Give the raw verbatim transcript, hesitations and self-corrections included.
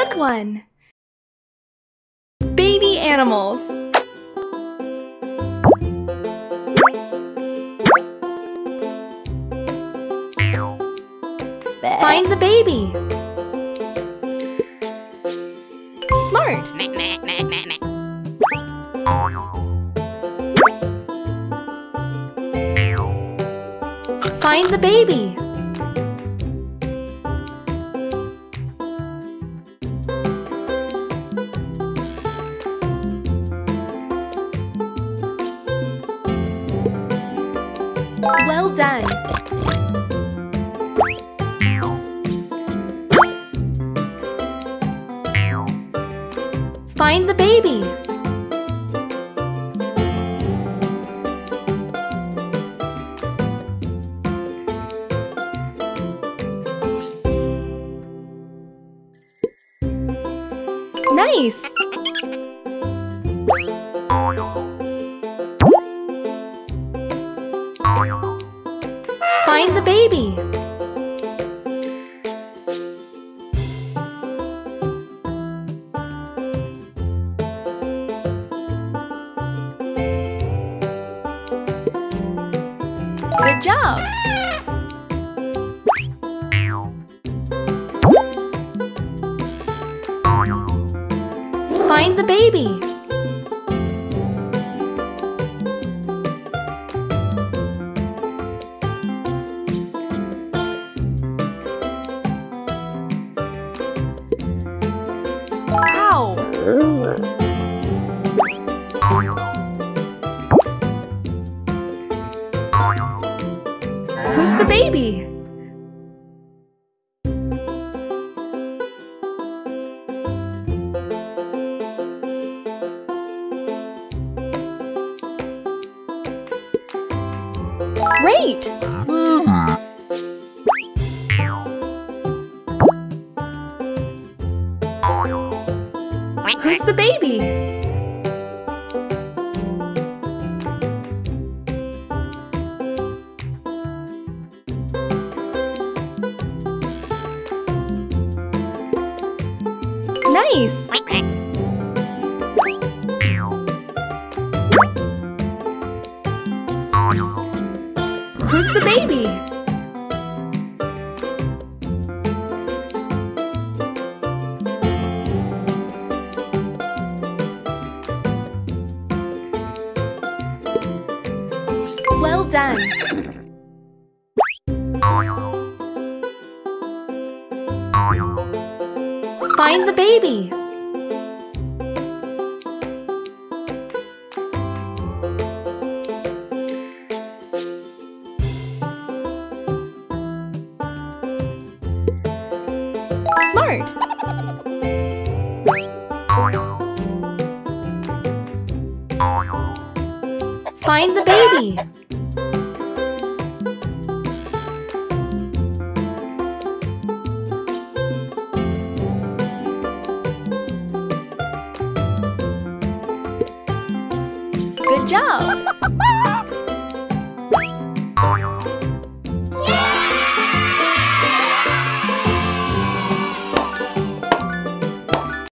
Good one! Baby animals. Find the baby. Smart. Find the baby. Well done. Find the baby. Nice! Find the baby. Good job! Find the baby. Ow! Who's the baby? Great! Who's the baby? Nice! Who's the baby? Well done! Find the baby. Smart! Find the baby. Good job!